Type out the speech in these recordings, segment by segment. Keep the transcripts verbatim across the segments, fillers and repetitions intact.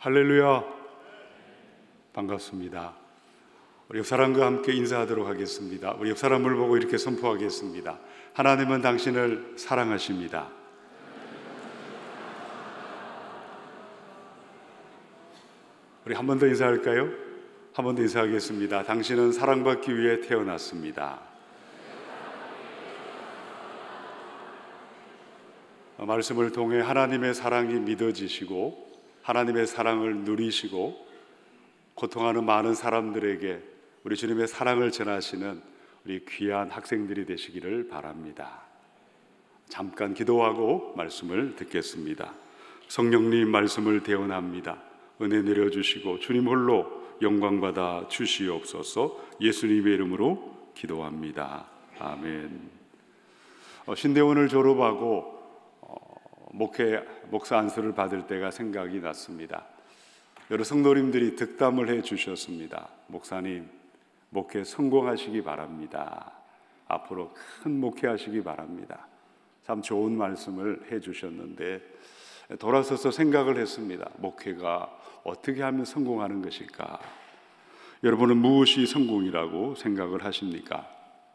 할렐루야, 반갑습니다. 우리 옆 사람과 함께 인사하도록 하겠습니다. 우리 옆 사람을 보고 이렇게 선포하겠습니다. 하나님은 당신을 사랑하십니다. 우리 한 번 더 인사할까요? 한 번 더 인사하겠습니다. 당신은 사랑받기 위해 태어났습니다. 말씀을 통해 하나님의 사랑이 믿어지시고 하나님의 사랑을 누리시고 고통하는 많은 사람들에게 우리 주님의 사랑을 전하시는 우리 귀한 학생들이 되시기를 바랍니다. 잠깐 기도하고 말씀을 듣겠습니다. 성령님, 말씀을 대언합니다. 은혜 내려주시고 주님 홀로 영광받아 주시옵소서. 예수님의 이름으로 기도합니다. 아멘. 어, 신대원을 졸업하고 목회, 목사 안수를 받을 때가 생각이 났습니다. 여러 성도님들이 득담을 해 주셨습니다. 목사님, 목회 성공하시기 바랍니다. 앞으로 큰 목회하시기 바랍니다. 참 좋은 말씀을 해 주셨는데 돌아서서 생각을 했습니다. 목회가 어떻게 하면 성공하는 것일까? 여러분은 무엇이 성공이라고 생각을 하십니까?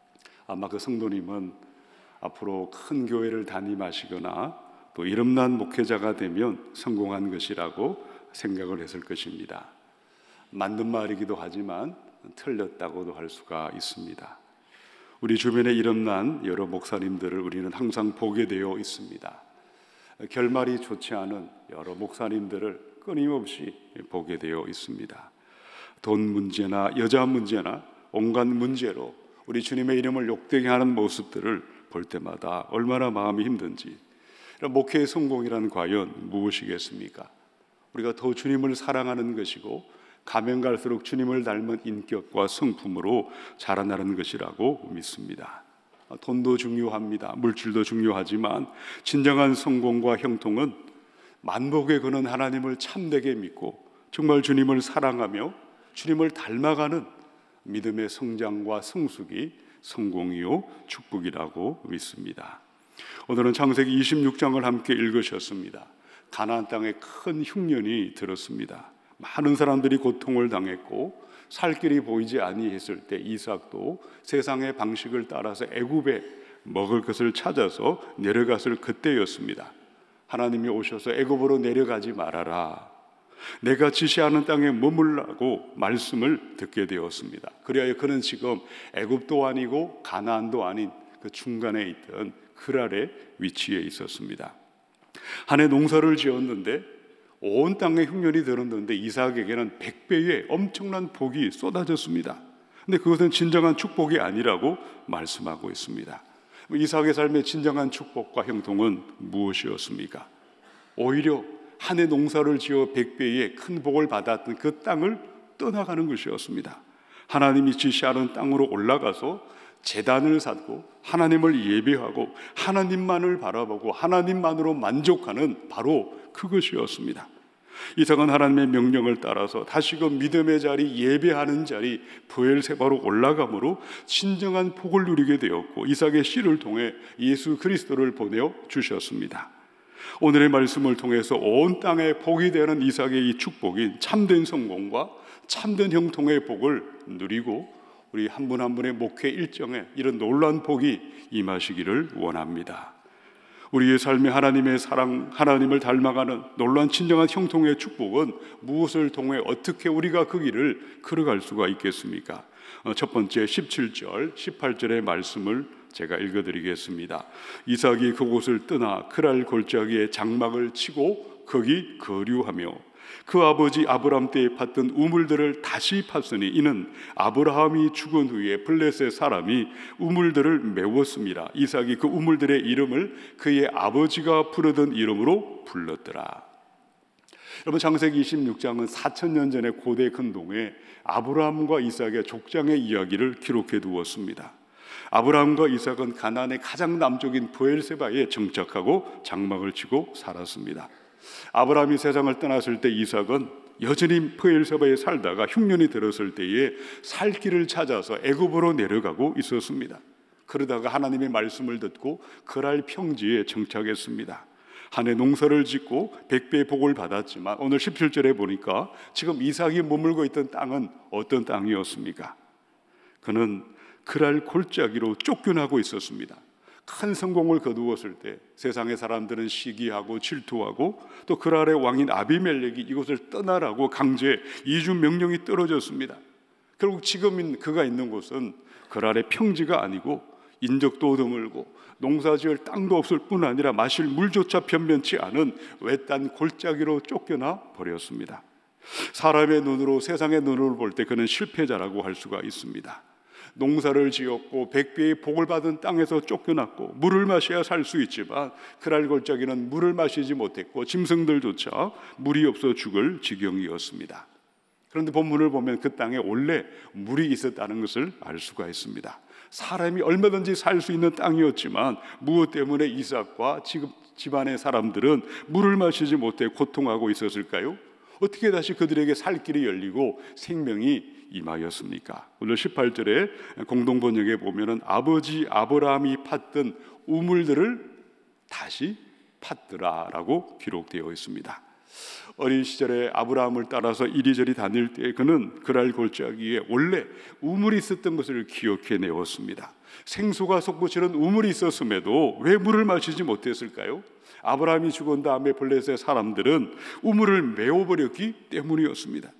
아마 그 성도님은 앞으로 큰 교회를 담임하시거나 또 이름난 목회자가 되면 성공한 것이라고 생각을 했을 것입니다. 맞는 말이기도 하지만 틀렸다고도 할 수가 있습니다. 우리 주변에 이름난 여러 목사님들을 우리는 항상 보게 되어 있습니다. 결말이 좋지 않은 여러 목사님들을 끊임없이 보게 되어 있습니다. 돈 문제나 여자 문제나 온갖 문제로 우리 주님의 이름을 욕되게 하는 모습들을 볼 때마다 얼마나 마음이 힘든지. 목회의 성공이란 과연 무엇이겠습니까? 우리가 더 주님을 사랑하는 것이고 가면 갈수록 주님을 닮은 인격과 성품으로 자라나는 것이라고 믿습니다. 돈도 중요합니다. 물질도 중요하지만 진정한 성공과 형통은 만복에 거는 하나님을 참되게 믿고 정말 주님을 사랑하며 주님을 닮아가는 믿음의 성장과 성숙이 성공이요 축복이라고 믿습니다. 오늘은 창세기 이십육 장을 함께 읽으셨습니다. 가나안 땅에 큰 흉년이 들었습니다. 많은 사람들이 고통을 당했고 살 길이 보이지 아니했을 때 이삭도 세상의 방식을 따라서 애굽에 먹을 것을 찾아서 내려갔을 그때였습니다. 하나님이 오셔서 애굽으로 내려가지 말아라, 내가 지시하는 땅에 머물라고 말씀을 듣게 되었습니다. 그래야 그는 지금 애굽도 아니고 가나안도 아닌 그 중간에 있던 그랄의 위치에 있었습니다. 한 해 농사를 지었는데 온 땅에 흉년이 들었는데 이삭에게는 백 배의 엄청난 복이 쏟아졌습니다. 근데 그것은 진정한 축복이 아니라고 말씀하고 있습니다. 이삭의 삶의 진정한 축복과 형통은 무엇이었습니까? 오히려 한 해 농사를 지어 백 배의 큰 복을 받았던 그 땅을 떠나가는 것이었습니다. 하나님이 지시하는 땅으로 올라가서 제단을 쌓고 하나님을 예배하고 하나님만을 바라보고 하나님만으로 만족하는 바로 그것이었습니다. 이삭은 하나님의 명령을 따라서 다시금 믿음의 자리, 예배하는 자리 브엘세바로 올라감으로 진정한 복을 누리게 되었고 이삭의 씨를 통해 예수 그리스도를 보내어 주셨습니다. 오늘의 말씀을 통해서 온 땅에 복이 되는 이삭의 이 축복인 참된 성공과 참된 형통의 복을 누리고 우리 한 분 한 분의 목회 일정에 이런 놀라운 복이 임하시기를 원합니다. 우리의 삶에 하나님의 사랑, 하나님을 닮아가는 놀라운 진정한 형통의 축복은 무엇을 통해 어떻게 우리가 그 길을 걸어갈 수가 있겠습니까? 첫 번째 십칠 절, 십팔 절의 말씀을 제가 읽어드리겠습니다. 이삭이 그곳을 떠나 그랄 골짜기에 장막을 치고 거기 거류하며 그 아버지 아브람 때에 팠던 우물들을 다시 팠으니 이는 아브라함이 죽은 후에 블레셋 사람이 우물들을 메웠습니다. 이삭이 그 우물들의 이름을 그의 아버지가 부르던 이름으로 불렀더라. 여러분, 창세기 이십육 장은 사천 년 전의 고대 근동에 아브라함과 이삭의 족장의 이야기를 기록해 두었습니다. 아브라함과 이삭은 가나안의 가장 남쪽인 브엘세바에 정착하고 장막을 치고 살았습니다. 아브라함이 세상을 떠났을 때 이삭은 여전히 브엘세바에 살다가 흉년이 들었을 때에 살 길을 찾아서 애굽으로 내려가고 있었습니다. 그러다가 하나님의 말씀을 듣고 그랄 평지에 정착했습니다. 한 해 농사를 짓고 백배의 복을 받았지만 오늘 십칠 절에 보니까 지금 이삭이 머물고 있던 땅은 어떤 땅이었습니까? 그는 그랄 골짜기로 쫓겨나고 있었습니다. 큰 성공을 거두었을 때 세상의 사람들은 시기하고 질투하고 또 그랄의 왕인 아비멜렉이 이곳을 떠나라고 강제 이주 명령이 떨어졌습니다. 결국 지금 그가 있는 곳은 그랄의 평지가 아니고 인적도 드물고 농사지을 땅도 없을 뿐 아니라 마실 물조차 변변치 않은 외딴 골짜기로 쫓겨나 버렸습니다. 사람의 눈으로, 세상의 눈으로 볼 때 그는 실패자라고 할 수가 있습니다. 농사를 지었고 백배의 복을 받은 땅에서 쫓겨났고 물을 마셔야 살 수 있지만 그랄 골짜기는 물을 마시지 못했고 짐승들조차 물이 없어 죽을 지경이었습니다. 그런데 본문을 보면 그 땅에 원래 물이 있었다는 것을 알 수가 있습니다. 사람이 얼마든지 살 수 있는 땅이었지만 무엇 때문에 이삭과 지금 집안의 사람들은 물을 마시지 못해 고통하고 있었을까요? 어떻게 다시 그들에게 살 길이 열리고 생명이 임하였습니까? 오늘 십팔 절에 공동 번역에 보면은 아버지 아브라함이 팠던 우물들을 다시 팠더라라고 기록되어 있습니다. 어린 시절에 아브라함을 따라서 이리저리 다닐 때 그는 그랄 골짜기에 원래 우물이 있었던 것을 기억해 내었습니다. 생수가 솟구치는 우물이 있었음에도 왜 물을 마시지 못했을까요? 아브라함이 죽은 다음에 블레셋 사람들은 우물을 메워버렸기 때문이었습니다.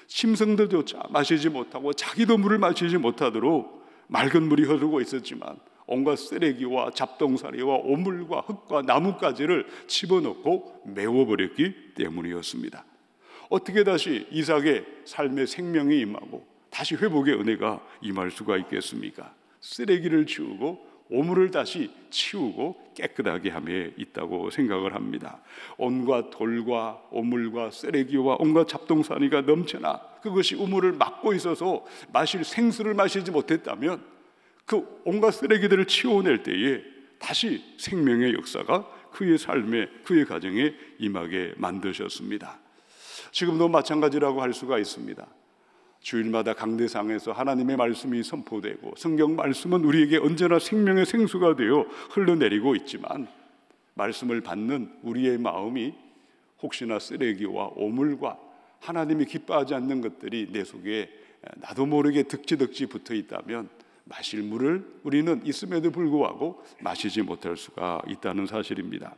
짐승들조차 마시지 못하고 자기도 물을 마시지 못하도록 맑은 물이 흐르고 있었지만 온갖 쓰레기와 잡동사리와 오물과 흙과 나뭇가지를 집어넣고 메워버렸기 때문이었습니다. 어떻게 다시 이삭의 삶의 생명이 임하고 다시 회복의 은혜가 임할 수가 있겠습니까? 쓰레기를 치우고 오물을 다시 치우고 깨끗하게 함에 있다고 생각을 합니다. 온갖 돌과 오물과 쓰레기와 온갖 잡동사니가 넘쳐나 그것이 우물을 막고 있어서 마실 생수를 마시지 못했다면 그 온갖 쓰레기들을 치워낼 때에 다시 생명의 역사가 그의 삶에, 그의 가정에 임하게 만드셨습니다. 지금도 마찬가지라고 할 수가 있습니다. 주일마다 강대상에서 하나님의 말씀이 선포되고 성경 말씀은 우리에게 언제나 생명의 생수가 되어 흘러내리고 있지만 말씀을 받는 우리의 마음이 혹시나 쓰레기와 오물과 하나님이 기뻐하지 않는 것들이 내 속에 나도 모르게 득지득지 붙어 있다면 마실 물을 우리는 있음에도 불구하고 마시지 못할 수가 있다는 사실입니다.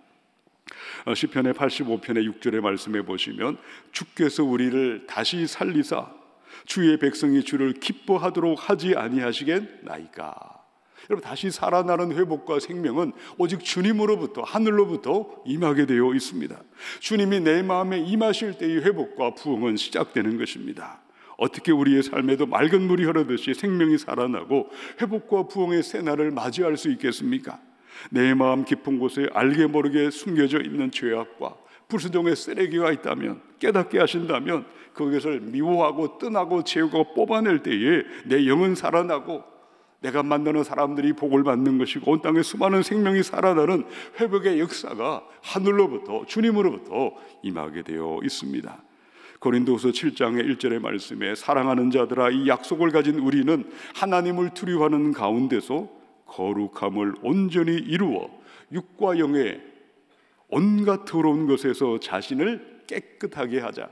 시편의 팔십오 편의 육 절의 말씀에 보시면 주께서 우리를 다시 살리사 주의 백성이 주를 기뻐하도록 하지 아니하시겠나이까. 여러분, 다시 살아나는 회복과 생명은 오직 주님으로부터, 하늘로부터 임하게 되어 있습니다. 주님이 내 마음에 임하실 때의 회복과 부흥은 시작되는 것입니다. 어떻게 우리의 삶에도 맑은 물이 흐르듯이 생명이 살아나고 회복과 부흥의 새날을 맞이할 수 있겠습니까? 내 마음 깊은 곳에 알게 모르게 숨겨져 있는 죄악과 불순종의 쓰레기가 있다면, 깨닫게 하신다면 그것을 미워하고 떠나고 채우고 뽑아낼 때에 내 영은 살아나고 내가 만나는 사람들이 복을 받는 것이고 온 땅에 수많은 생명이 살아나는 회복의 역사가 하늘로부터, 주님으로부터 임하게 되어 있습니다. 고린도후서 칠 장의 일 절의 말씀에 사랑하는 자들아 이 약속을 가진 우리는 하나님을 두려워하는 가운데서 거룩함을 온전히 이루어 육과 영의 온갖 더러운 것에서 자신을 깨끗하게 하자.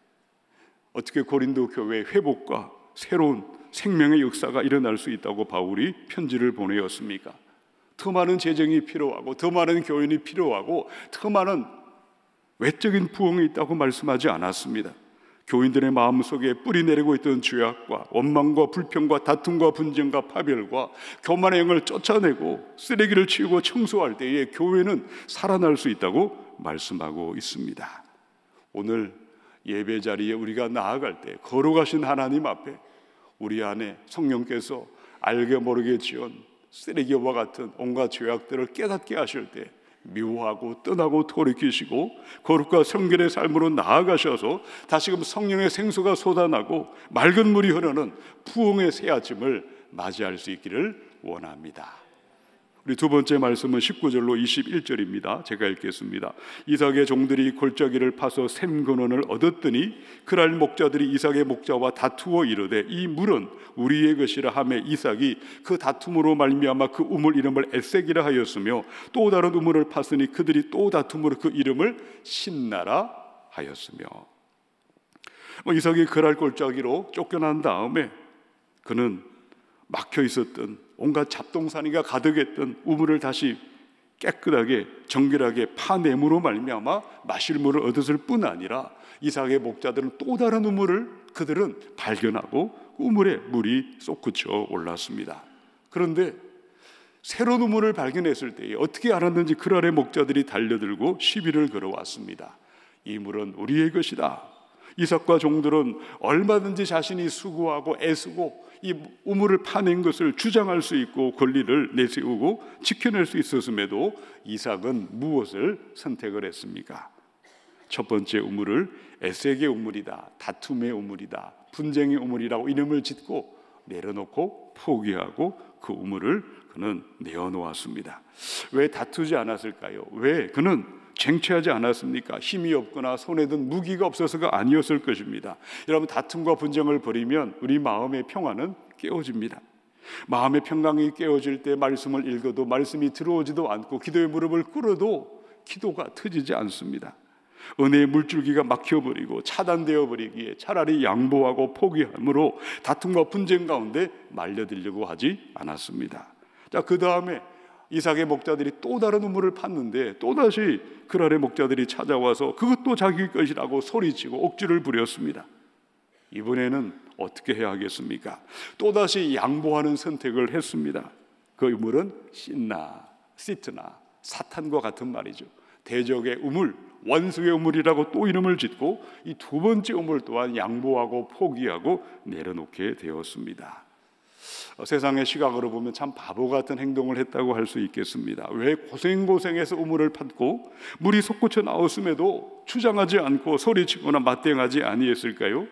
어떻게 고린도 교회의 회복과 새로운 생명의 역사가 일어날 수 있다고 바울이 편지를 보내었습니까? 더 많은 재정이 필요하고 더 많은 교인이 필요하고 더 많은 외적인 부흥이 있다고 말씀하지 않았습니다. 교인들의 마음속에 뿌리내리고 있던 죄악과 원망과 불평과 다툼과 분쟁과 파별과 교만의 영을 쫓아내고 쓰레기를 치우고 청소할 때에 교회는 살아날 수 있다고 말씀하고 있습니다. 오늘 예배 자리에 우리가 나아갈 때 거룩하신 하나님 앞에 우리 안에 성령께서 알게 모르게 지은 쓰레기와 같은 온갖 죄악들을 깨닫게 하실 때 미워하고 떠나고 돌이키시고 거룩과 성결의 삶으로 나아가셔서 다시금 성령의 생수가 솟아나고 맑은 물이 흐르는 부흥의 새 아침을 맞이할 수 있기를 원합니다. 우리 두 번째 말씀은 십구 절로 이십일 절입니다. 제가 읽겠습니다. 이삭의 종들이 골짜기를 파서 샘 근원을 얻었더니 그날 목자들이 이삭의 목자와 다투어 이르되 이 물은 우리의 것이라 하매 이삭이 그 다툼으로 말미암아 그 우물 이름을 에색이라 하였으며 또 다른 우물을 팠으니 그들이 또 다툼으로 그 이름을 신나라 하였으며. 이삭이 그랄 골짜기로 쫓겨난 다음에 그는 막혀 있었던 온갖 잡동사니가 가득했던 우물을 다시 깨끗하게 정결하게 파냄으로 말미암아 마실 물을 얻었을 뿐 아니라 이삭의 목자들은 또 다른 우물을 그들은 발견하고 우물에 물이 솟구쳐 올랐습니다. 그런데 새로운 우물을 발견했을 때에 어떻게 알았는지 그랄의 목자들이 달려들고 시비를 걸어왔습니다. 이 물은 우리의 것이다. 이삭과 종들은 얼마든지 자신이 수고하고 애쓰고 이 우물을 파낸 것을 주장할 수 있고 권리를 내세우고 지켜낼 수 있었음에도 이삭은 무엇을 선택을 했습니까? 첫 번째 우물을 에색의 우물이다, 다툼의 우물이다, 분쟁의 우물이라고 이름을 짓고 내려놓고 포기하고 그 우물을 그는 내어놓았습니다. 왜 다투지 않았을까요? 왜 그는 쟁취하지 않았습니까? 힘이 없거나 손에 든 무기가 없어서가 아니었을 것입니다. 여러분, 다툼과 분쟁을 벌이면 우리 마음의 평화는 깨어집니다. 마음의 평강이 깨어질 때 말씀을 읽어도 말씀이 들어오지도 않고 기도의 무릎을 꿇어도 기도가 터지지 않습니다. 은혜의 물줄기가 막혀버리고 차단되어 버리기에 차라리 양보하고 포기함으로 다툼과 분쟁 가운데 말려들려고 하지 않았습니다. 자, 그 다음에 이삭의 목자들이 또 다른 우물을 팠는데 또다시 그랄의 목자들이 찾아와서 그것도 자기 것이라고 소리치고 억지를 부렸습니다. 이번에는 어떻게 해야 하겠습니까? 또다시 양보하는 선택을 했습니다. 그 우물은 신나, 시트나, 사탄과 같은 말이죠. 대적의 우물, 원수의 우물이라고 또 이름을 짓고 이 두 번째 우물 또한 양보하고 포기하고 내려놓게 되었습니다. 세상의 시각으로 보면 참 바보 같은 행동을 했다고 할 수 있겠습니다. 왜 고생고생해서 우물을 팠고 물이 솟구쳐 나왔음에도 주장하지 않고 소리치거나 맞대응하지 아니했을까요?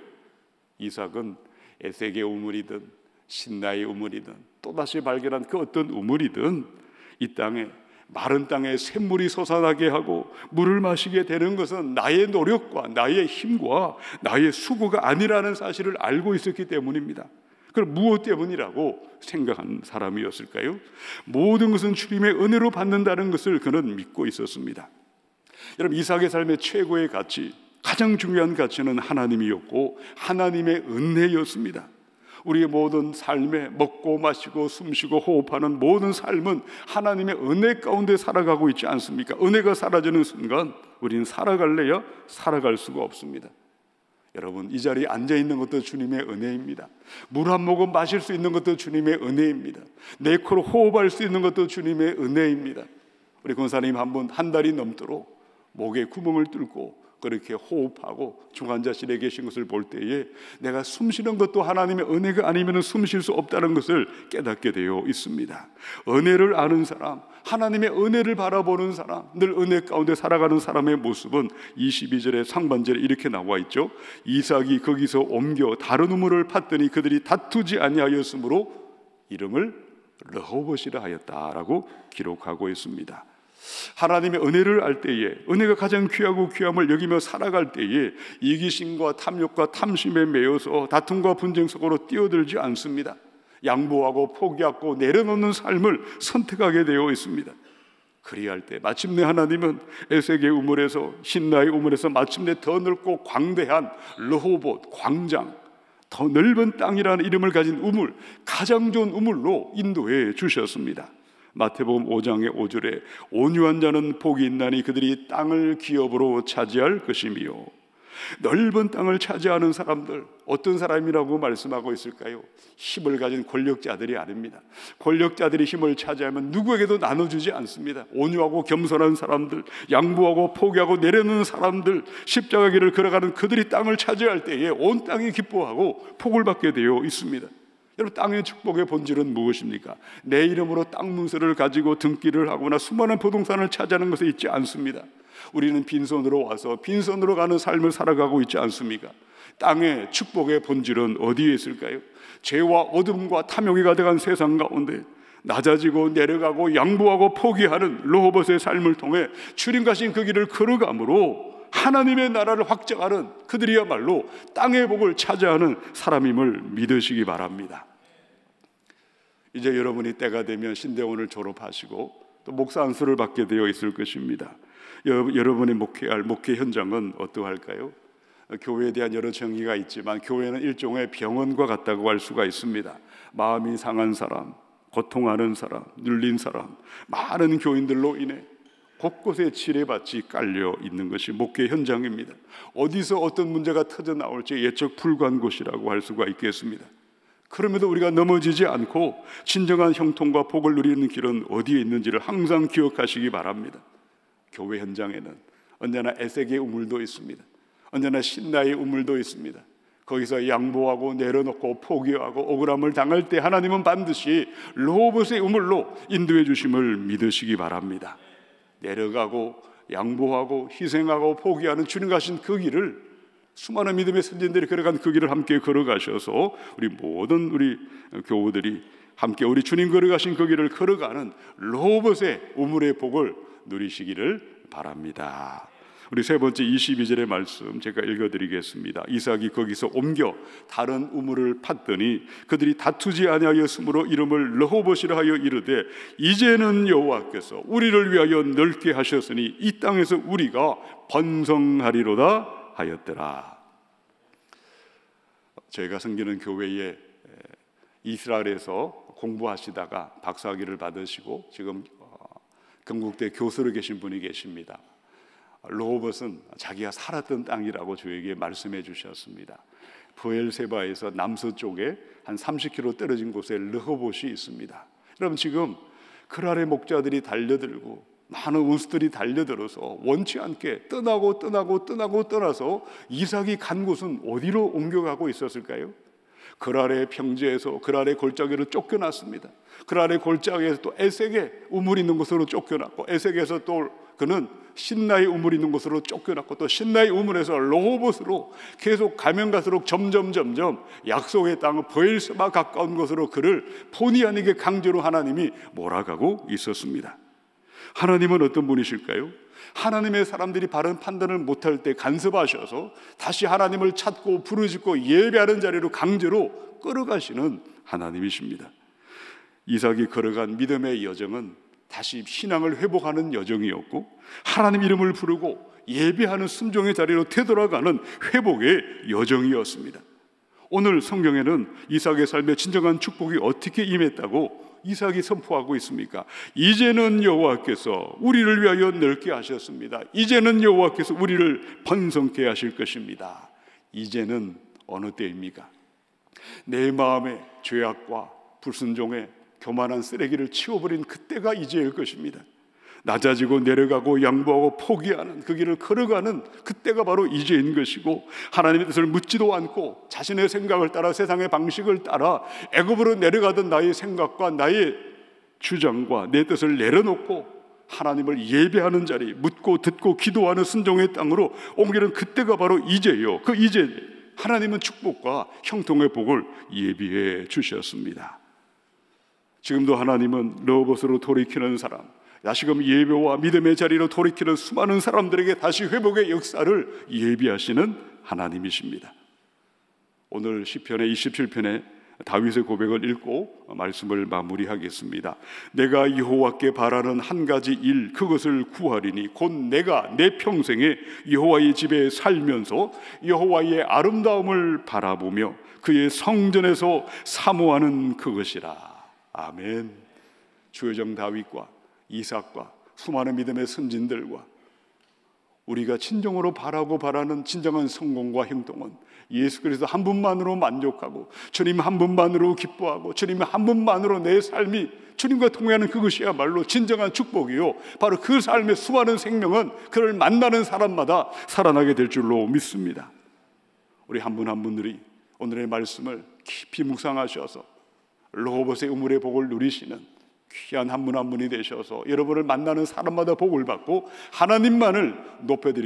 이삭은 에색의 우물이든 신나의 우물이든 또다시 발견한 그 어떤 우물이든 이 땅에 마른 땅에 샘물이 솟아나게 하고 물을 마시게 되는 것은 나의 노력과 나의 힘과 나의 수고가 아니라는 사실을 알고 있었기 때문입니다. 그럼 무엇 때문이라고 생각한 사람이었을까요? 모든 것은 주님의 은혜로 받는다는 것을 그는 믿고 있었습니다. 여러분, 이삭의 삶의 최고의 가치, 가장 중요한 가치는 하나님이었고 하나님의 은혜였습니다. 우리의 모든 삶에 먹고 마시고 숨쉬고 호흡하는 모든 삶은 하나님의 은혜 가운데 살아가고 있지 않습니까? 은혜가 사라지는 순간 우리는 살아갈래야 살아갈 수가 없습니다. 여러분, 이 자리에 앉아있는 것도 주님의 은혜입니다. 물 한 모금 마실 수 있는 것도 주님의 은혜입니다. 내 코로 호흡할 수 있는 것도 주님의 은혜입니다. 우리 권사님 한 분 한 달이 넘도록 목에 구멍을 뚫고 그렇게 호흡하고 중환자실에 계신 것을 볼 때에 내가 숨쉬는 것도 하나님의 은혜가 아니면 숨 쉴 수 없다는 것을 깨닫게 되어 있습니다. 은혜를 아는 사람, 하나님의 은혜를 바라보는 사람, 늘 은혜 가운데 살아가는 사람의 모습은 이십이 절의 상반절에 이렇게 나와 있죠. 이삭이 거기서 옮겨 다른 우물을 팠더니 그들이 다투지 아니하였으므로 이름을 르호봇이라 하였다라고 기록하고 있습니다. 하나님의 은혜를 알 때에, 은혜가 가장 귀하고 귀함을 여기며 살아갈 때에 이기심과 탐욕과 탐심에 매여서 다툼과 분쟁 속으로 뛰어들지 않습니다. 양보하고 포기하고 내려놓는 삶을 선택하게 되어 있습니다. 그리할 때 마침내 하나님은 에색의 우물에서, 신나의 우물에서 마침내 더 넓고 광대한 르호봇, 광장, 더 넓은 땅이라는 이름을 가진 우물, 가장 좋은 우물로 인도해 주셨습니다. 마태복음 오 장의 오 절에 온유한 자는 복이 있나니 그들이 땅을 기업으로 차지할 것이며. 넓은 땅을 차지하는 사람들, 어떤 사람이라고 말씀하고 있을까요? 힘을 가진 권력자들이 아닙니다. 권력자들이 힘을 차지하면 누구에게도 나눠주지 않습니다. 온유하고 겸손한 사람들, 양보하고 포기하고 내려놓는 사람들, 십자가 길을 걸어가는 그들이 땅을 차지할 때에 온 땅이 기뻐하고 복을 받게 되어 있습니다. 여러분, 땅의 축복의 본질은 무엇입니까? 내 이름으로 땅 문서를 가지고 등기를 하거나 수많은 부동산을 차지하는 것에 있지 않습니다. 우리는 빈손으로 와서 빈손으로 가는 삶을 살아가고 있지 않습니까? 땅의 축복의 본질은 어디에 있을까요? 죄와 어둠과 탐욕이 가득한 세상 가운데 낮아지고 내려가고 양보하고 포기하는 르호봇의 삶을 통해 주님 가신 그 길을 걸어감으로 하나님의 나라를 확장하는 그들이야말로 땅의 복을 차지하는 사람임을 믿으시기 바랍니다. 이제 여러분이 때가 되면 신대원을 졸업하시고 또 목사 안수를 받게 되어 있을 것입니다. 여러분이 목회할 목회 현장은 어떠할까요? 교회에 대한 여러 정의가 있지만 교회는 일종의 병원과 같다고 할 수가 있습니다. 마음이 상한 사람, 고통하는 사람, 눌린 사람, 많은 교인들로 인해 곳곳에 지뢰밭이 깔려 있는 것이 목회 현장입니다. 어디서 어떤 문제가 터져 나올지 예측 불가한 곳이라고 할 수가 있겠습니다. 그럼에도 우리가 넘어지지 않고 진정한 형통과 복을 누리는 길은 어디에 있는지를 항상 기억하시기 바랍니다. 교회 현장에는 언제나 에색의 우물도 있습니다. 언제나 신나의 우물도 있습니다. 거기서 양보하고 내려놓고 포기하고 억울함을 당할 때 하나님은 반드시 르호봇의 우물로 인도해 주심을 믿으시기 바랍니다. 내려가고 양보하고 희생하고 포기하는 주님 가신 그 길을 수많은 믿음의 선진들이 걸어간 그 길을 함께 걸어가셔서 우리 모든 우리 교우들이 함께 우리 주님 걸어가신 그 길을 걸어가는 르호봇의 우물의 복을 누리시기를 바랍니다. 우리 세 번째 이십이 절의 말씀 제가 읽어드리겠습니다. 이삭이 거기서 옮겨 다른 우물을 팠더니 그들이 다투지 아니하였으므로 이름을 르호봇이라 하여 이르되 이제는 여호와께서 우리를 위하여 넓게 하셨으니 이 땅에서 우리가 번성하리로다 하였더라. 저희가 섬기는 교회에 이스라엘에서 공부하시다가 박사학위를 받으시고 지금 경국대 교수로 계신 분이 계십니다. 르호봇은 자기가 살았던 땅이라고 저에게 말씀해 주셨습니다. 브엘세바에서 남서쪽에 한 삼십 킬로미터 떨어진 곳에 르호봇이 있습니다. 여러분 지금 그랄의 목자들이 달려들고 많은 원수들이 달려들어서 원치 않게 떠나고 떠나고 떠나고 떠나서 이삭이 간 곳은 어디로 옮겨가고 있었을까요? 그랄의 평지에서 그랄의 골짜기로 쫓겨났습니다. 그랄의 골짜기에서 또 에색의 우물 있는 곳으로 쫓겨났고 에색에서 또 그는 신나의 우물 있는 곳으로 쫓겨났고 또 신나의 우물에서 르호봇으로 계속 가면 갈수록 점점 점점 약속의 땅 브엘세바 가까운 곳으로 그를 본의 아니게 강제로 하나님이 몰아가고 있었습니다. 하나님은 어떤 분이실까요? 하나님의 사람들이 바른 판단을 못할 때 간섭하셔서 다시 하나님을 찾고 부르짖고 예배하는 자리로 강제로 끌어가시는 하나님이십니다. 이삭이 걸어간 믿음의 여정은 다시 신앙을 회복하는 여정이었고 하나님 이름을 부르고 예배하는 순종의 자리로 되돌아가는 회복의 여정이었습니다. 오늘 성경에는 이삭의 삶에 진정한 축복이 어떻게 임했다고 이삭이 선포하고 있습니까? 이제는 여호와께서 우리를 위하여 넓게 하셨습니다. 이제는 여호와께서 우리를 번성케 하실 것입니다. 이제는 어느 때입니까? 내 마음의 죄악과 불순종의 교만한 쓰레기를 치워버린 그때가 이제일 것입니다. 낮아지고 내려가고 양보하고 포기하는 그 길을 걸어가는 그때가 바로 이제인 것이고 하나님의 뜻을 묻지도 않고 자신의 생각을 따라 세상의 방식을 따라 애굽으로 내려가던 나의 생각과 나의 주장과 내 뜻을 내려놓고 하나님을 예배하는 자리, 묻고 듣고 기도하는 순종의 땅으로 옮기는 그때가 바로 이제요. 그 이제 하나님은 축복과 형통의 복을 예비해 주셨습니다. 지금도 하나님은 르호봇으로 돌이키는 사람, 다시금 예배와 믿음의 자리로 돌이키는 수많은 사람들에게 다시 회복의 역사를 예비하시는 하나님이십니다. 오늘 시편의 이십칠 편의 다윗의 고백을 읽고 말씀을 마무리하겠습니다. 내가 여호와께 바라는 한 가지 일 그것을 구하리니 곧 내가 내 평생에 여호와의 집에 살면서 여호와의 아름다움을 바라보며 그의 성전에서 사모하는 그것이라. 아멘. 주여정 다윗과 이삭과 수많은 믿음의 선진들과 우리가 진정으로 바라고 바라는 진정한 성공과 형통은 예수 그리스도 한 분만으로 만족하고 주님 한 분만으로 기뻐하고 주님 한 분만으로 내 삶이 주님과 통하는 그것이야말로 진정한 축복이요, 바로 그 삶의 수많은 생명은 그를 만나는 사람마다 살아나게 될 줄로 믿습니다. 우리 한 분 한 분들이 오늘의 말씀을 깊이 묵상하셔서 르호봇의 우물의 복을 누리시는 귀한 한 분 한 분이 되셔서 여러분을 만나는 사람마다 복을 받고 하나님만을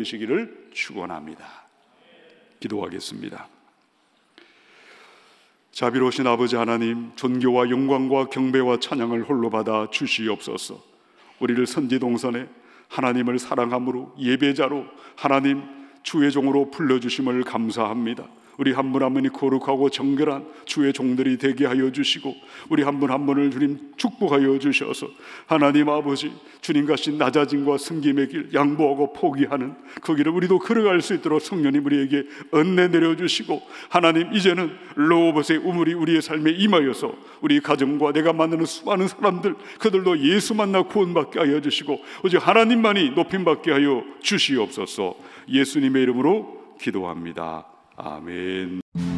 높여드리시기를 축원합니다. 기도하겠습니다. 자비로우신 아버지 하나님, 존귀와 영광과 경배와 찬양을 홀로 받아 주시옵소서. 우리를 선지동선에 하나님을 사랑함으로 예배자로 하나님 주의 종으로 불러주심을 감사합니다. 우리 한 분 한 분이 거룩하고 정결한 주의 종들이 되게 하여 주시고, 우리 한 분 한 분을 주님 축복하여 주셔서 하나님 아버지, 주님 같이 낮아짐과 섬김의 길, 양보하고 포기하는 그 길을 우리도 걸어갈 수 있도록 성령님 우리에게 은혜 내려주시고, 하나님 이제는 로봇의 우물이 우리의 삶에 임하여서 우리 가정과 내가 만나는 수많은 사람들, 그들도 예수 만나 구원받게 하여 주시고 오직 하나님만이 높임받게 하여 주시옵소서. 예수님의 이름으로 기도합니다. 아멘.